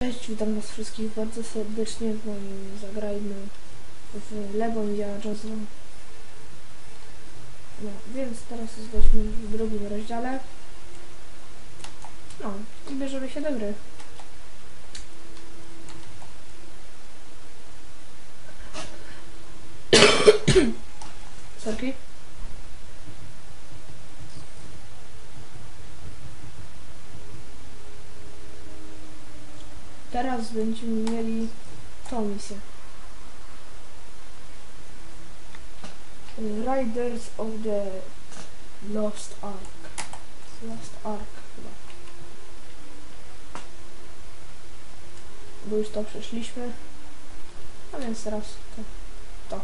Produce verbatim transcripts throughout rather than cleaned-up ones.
Cześć, witam was wszystkich bardzo serdecznie w moim Zagrajmy w Lego Indiana Jonesa. No, więc teraz jesteśmy w drugim rozdziale. No, i bierzemy się do gry. Sorki. Teraz będziemy mieli tą misję. Riders of the Lost Ark. Lost Ark chyba. Bo już to przeszliśmy. A więc teraz to. to.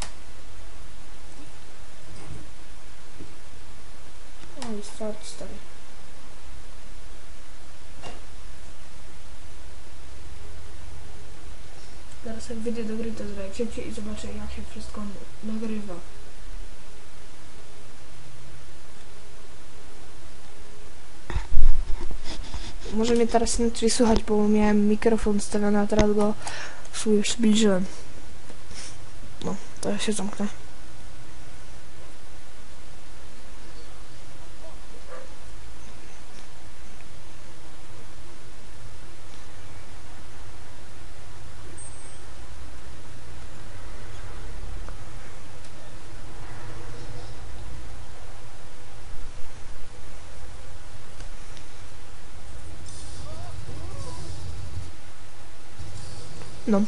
No i start story. Teraz jak wyjdę do gry, to zrobię szybciej i zobaczę, jak się wszystko nagrywa. Może mnie teraz nie tutaj słychać, bo miałem mikrofon stawiony, a teraz go sobie przybliżyłem. No, to ja się zamknę. No.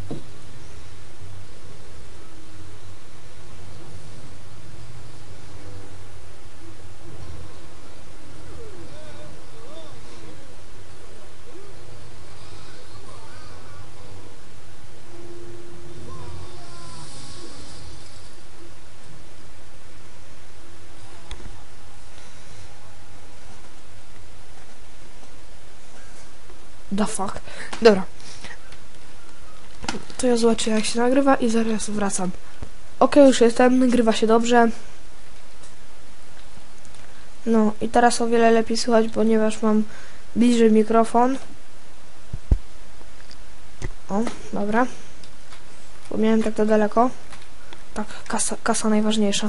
The fuck. Dobra. To ja zobaczę, jak się nagrywa i zaraz wracam. Ok, już jestem, nagrywa się dobrze. No i teraz o wiele lepiej słychać, ponieważ mam bliżej mikrofon. O, dobra. Bo miałem tak to daleko. Tak, kasa, kasa najważniejsza.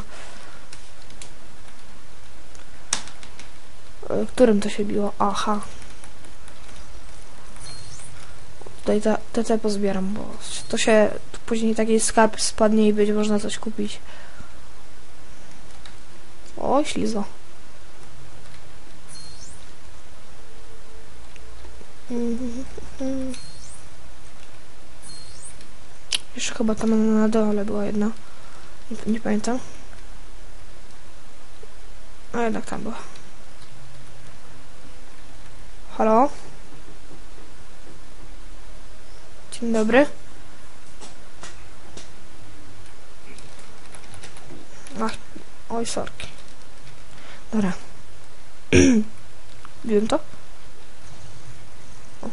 Którym to się biło? Aha. Tutaj te, te, te pozbieram, bo to się później taki skarb spadnie i będzie można coś kupić. O, ślizo. Jeszcze chyba tam na dole była jedna. Nie, nie pamiętam. A jednak tam była. Halo? Dzień dobry. Ach, oj, sorki. Dobra. Wiem to? O.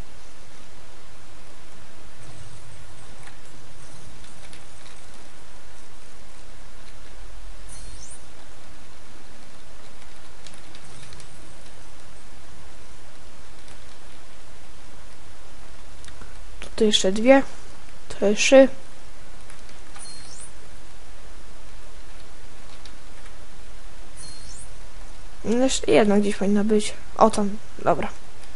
Tu jeszcze dwie. To trzy. Jeszcze jedna gdzieś powinna być. O, tam. Dobra.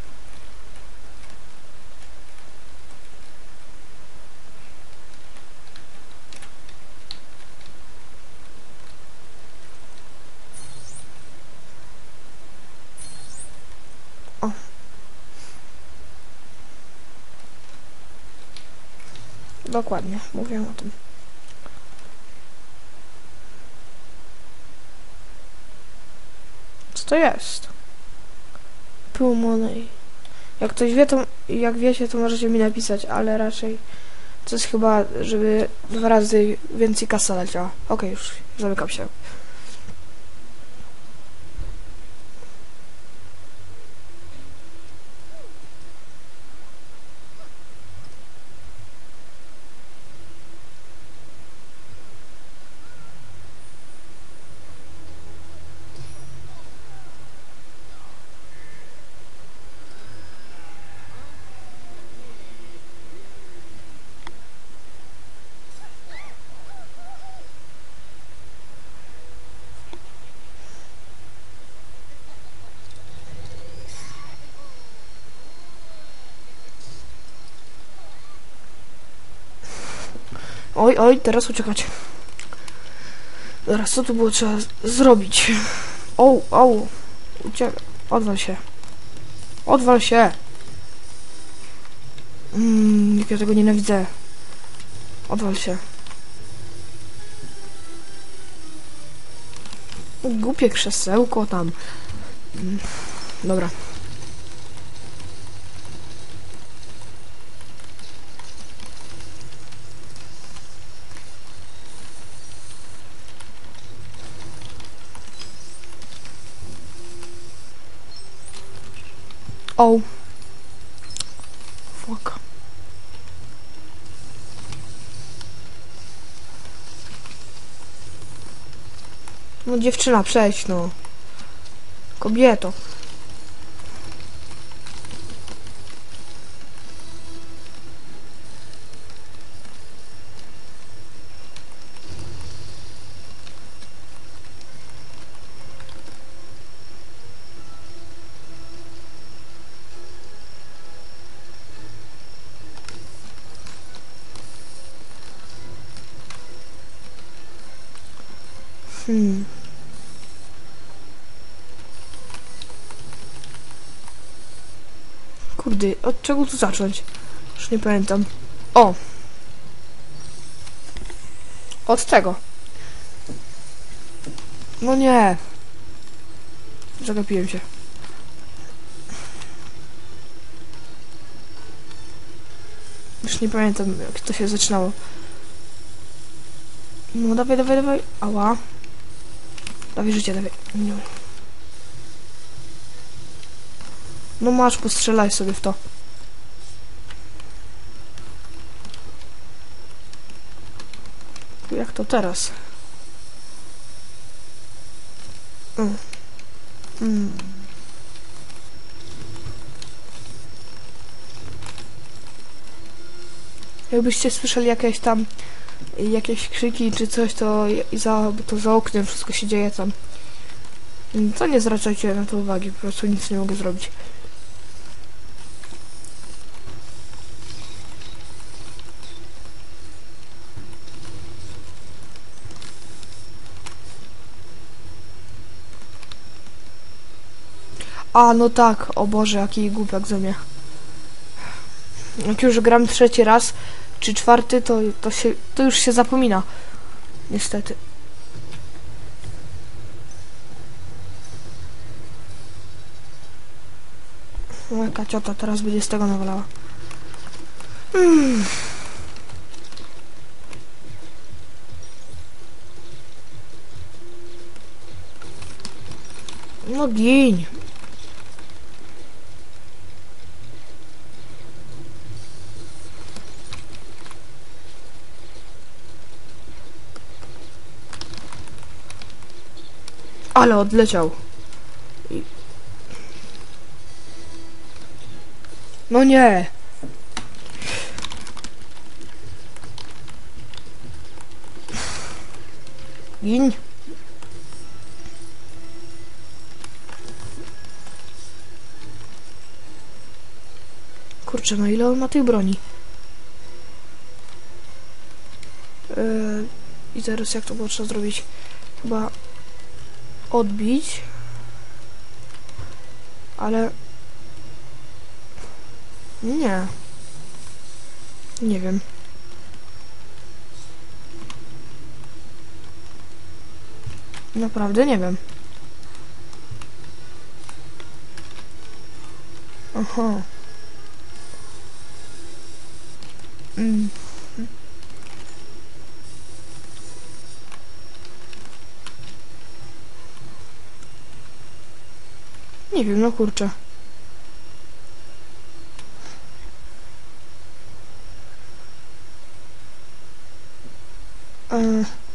O. Dokładnie, mówię o tym. Co to jest? Pulmoney. Jak ktoś wie, to jak wiecie, to możecie mi napisać, ale raczej to jest chyba, żeby dwa razy więcej kasa leciała. Okej, już zamykam się. Oj, oj, teraz uciekać. Teraz co tu było trzeba zrobić? O, o, uciekaj. Odwal się. Odwal się. Mmm, jak ja tego nienawidzę. Odwal się. Głupie krzesełko tam. Mm, dobra. O. Fuck. No dziewczyna, przejdź no. Kobieto. Hmm. Kurde, od czego tu zacząć? Już nie pamiętam. O! Od tego. No nie. Zagapiłem się. Już nie pamiętam, jak to się zaczynało. No dawaj, dawaj, dawaj. Ała. Dawaj życie, dawaj. No, no masz, postrzelaj sobie w to. Jak to teraz? Mm. Mm. Jakbyście słyszeli jakieś tam jakieś krzyki czy coś, to za, to za oknem wszystko się dzieje tam. To nie zwracajcie na to uwagi, po prostu nic nie mogę zrobić. A, no tak, o Boże, jaki głupiak ze mnie. Jak już gram trzeci raz, czy czwarty, to, to, się, to już się zapomina. Niestety. No, jaka ciota teraz będzie z tego nawalała. Hmm. No giń. Ale odleciał. I... No nie. Gin. Kurczę, no ile on ma tej broni? Yy, I teraz jak to było trzeba zrobić? Chyba odbić. Ale... Nie. Nie wiem. Naprawdę nie wiem. Aha. Mm. Nie wiem, no kurczę. Yy.